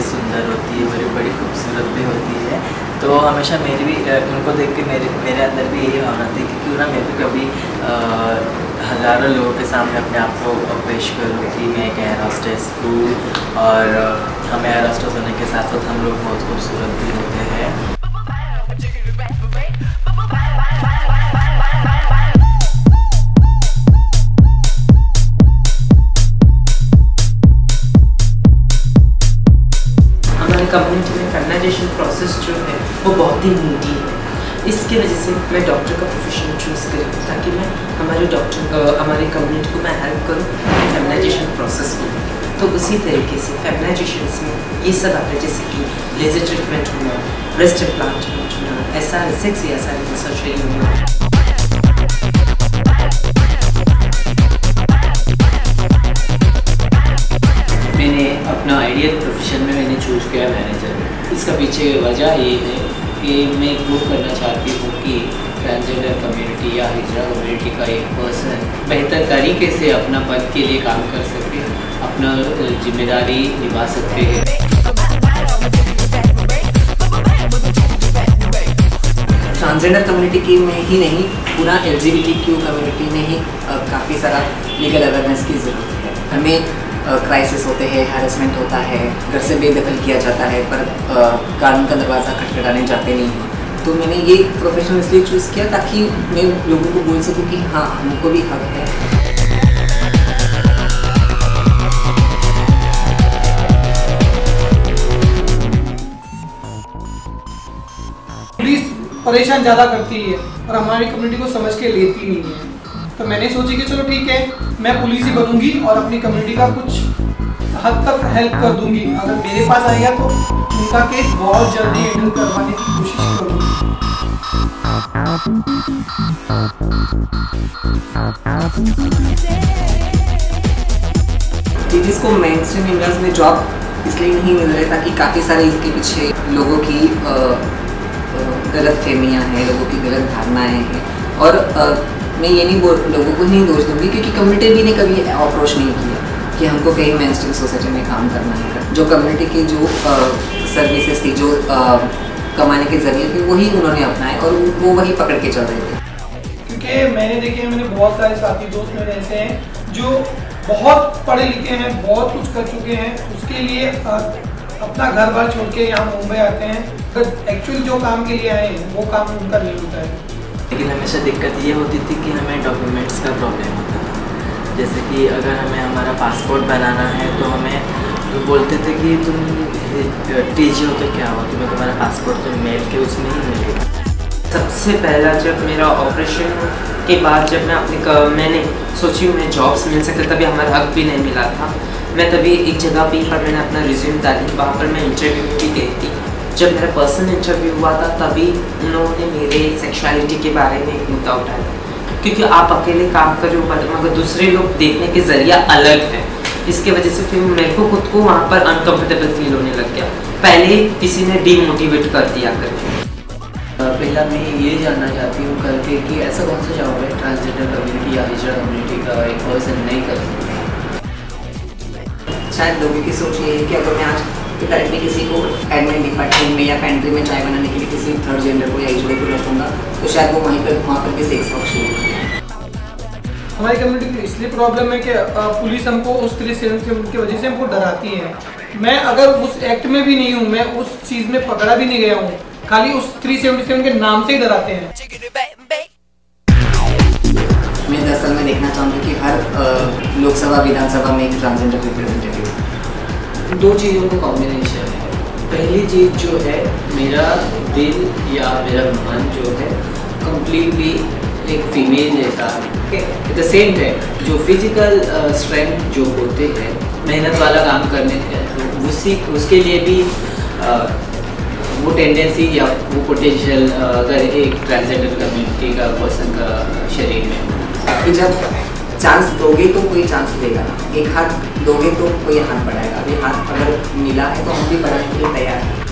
सुंदर होती है, बड़ी बड़ी खूबसूरत भी होती है। तो हमेशा मेरी भी उनको देख के मेरे अंदर भी यही भावना थी कि क्यों ना मैं भी कभी हज़ारों लोगों के सामने अपने आप को पेश करूँ कि मैं एक एयर होस्टेस हूँ। और हम एयर होस्टेस होने के साथ साथ हम लोग बहुत खूबसूरत भी होते हैं। कम्युनिटी में फेमिनाइजेशन प्रोसेस जो है वो बहुत ही नीडी है। इसकी वजह से मैं डॉक्टर का प्रोफेशन चूज़ करी ताकि मैं हमारे कम्युनिटी को मैं हेल्प करूँ फेमिनाइजेशन प्रोसेस को। तो उसी तरीके से फेमिनाइजेशन में ये सब आता है, जैसे कि लेजर ट्रीटमेंट होना, ब्रेस्ट इम्प्लांटमेंट होना, SR6 या SR सर्जरी होना। मैंने अपना आइडियल प्रोफेशन में मैंने चूज़ किया मैनेजर। इसका पीछे वजह ये है कि मैं प्रूव करना चाहती हूँ कि ट्रांसजेंडर कम्युनिटी या हिजड़ा कम्युनिटी का एक पर्सन बेहतर तरीके से अपना पद के लिए काम कर सके, अपना जिम्मेदारी निभा सकते हैं। ट्रांसजेंडर कम्युनिटी में ही नहीं, पूरा LGBTQ कम्युनिटी में ही काफ़ी सारा लीगल अवेयरनेस की ज़रूरत है। हमें क्राइसिस होते हैं, हैरेसमेंट होता है, घर से बेदखल किया जाता है, पर कानून का दरवाज़ा खटखटाने जाते नहीं हैं। तो मैंने ये प्रोफेशन इसलिए चूज़ किया ताकि मैं लोगों को बोल सकूं कि हाँ, हमको भी हक है। पुलिस परेशान ज़्यादा करती है और हमारी कम्युनिटी को समझ के लेती नहीं है। तो मैंने सोची कि चलो ठीक है, मैं पुलिस ही बनूंगी और अपनी कम्युनिटी का कुछ हद तक हेल्प कर दूंगी। अगर मेरे पास आएगा तो उनका केस बहुत जल्दी हैंडल करवाने की कोशिश करूंगी। लेडीज़ को मेन स्ट्रीम इंडस्ट्री में जॉब इसलिए नहीं मिल रही ताकि काफ़ी सारे इसके पीछे लोगों की गलत फहमियाँ हैं, लोगों की गलत धारणाएँ हैं। और मैं ये नहीं लोगों को नहीं दोष दूंगी क्योंकि कम्युनिटी भी ने कभी अप्रोच नहीं किया कि हमको कहीं मेन स्ट्रीम सोसाइटी में काम करना है। जो कम्युनिटी की जो सर्विसेज थी, जो कमाने के जरिए थे, वही उन्होंने अपनाए और वो वही पकड़ के चल रहे थे। क्योंकि मैंने बहुत सारे साथी दोस्त मेरे ऐसे हैं जो बहुत पढ़े लिखे हैं, बहुत कुछ कर चुके हैं, उसके लिए अपना घर बार छोड़ के यहाँ मुंबई आते हैं, बट एक्चुअल जो काम के लिए आए हैं वो काम उनका नहीं होता है। लेकिन हमेशा दिक्कत ये होती थी कि हमें डॉक्यूमेंट्स का प्रॉब्लम होता था। जैसे कि अगर हमें हमारा पासपोर्ट बनाना है तो हमें तो बोलते थे कि तुम TG हो तो क्या हो, तुम्हें तुम्हारा पासपोर्ट तो मेल के उसमें ही मिलेगा। सबसे पहला जब मेरा ऑपरेशन के बाद जब मैंने सोची मैं जॉब्स मिल सकता, तभी हमारा हक भी नहीं मिला था। मैं तभी एक जगह पर मैंने अपना रिज्यूम डाली, वहाँ पर मैं इंटरव्यू भी गई थी। जब मेरा पर्सनल इंटरव्यू हुआ था तभी उन्होंने मेरे सेक्सुअलिटी के बारे में एक मुद्दा उठाया, क्योंकि आप अकेले काम कर रहे हो मगर दूसरे लोग देखने के जरिया अलग है। इसके वजह से फिर मेरे को खुद को वहाँ पर अनकंफर्टेबल फील होने लग गया। पहले किसी ने डीमोटिवेट कर दिया करके। पहला मैं ये जानना चाहती हूँ करके कि ऐसा कौन सा जॉब है ट्रांसजेंडर कम्युनिटी या हिजड़ा कम्युनिटी का एक पर्सन नहीं कर सकता। शायद लोगों की सोच ये है कि अगर मैं आज करेक्टली किसी को एडमिन डिपार्टमेंट में या पेंट्री में चाय बनाने के लिए किसी थर्ड जेंडर को या हिजड़े को रखूँगा तो शायद वो वहाँ पर भी सेक्स वर्क शुरू करें। हमारी कम्युनिटी को इसलिए प्रॉब्लम है कि पुलिस हमको उस 370 की वजह से हमको डराती है। मैं अगर उस एक्ट में भी नहीं हूँ, मैं उस चीज़ में पकड़ा भी नहीं गया हूँ, खाली उस 377 के नाम से ही डराते हैं। मैं दरअसल में देखना चाहूँगी कि हर लोकसभा विधानसभा में एक ट्रांसजेंडर रिप्रेजेंटेटिव। दो चीज़ों का कॉम्बिनेशन है। पहली चीज़ जो है मेरा दिल या मेरा मन जो है कम्प्लीटली एक फीमेल जैसा है। एट द सेम टाइम जो फिजिकल स्ट्रेंथ जो होते हैं मेहनत वाला काम करने के उसके लिए भी वो टेंडेंसी या वो पोटेंशियल अगर एक ट्रांसजेंडर कम्युनिटी का पर्सन का शरीर में। जब चांस दोगे तो कोई चांस देगा ना, एक हाथ दोगे तो कोई हाथ बढ़ाएगा। अभी हाथ अगर मिला है तो हम भी बढ़ाने के लिए तैयार हैं।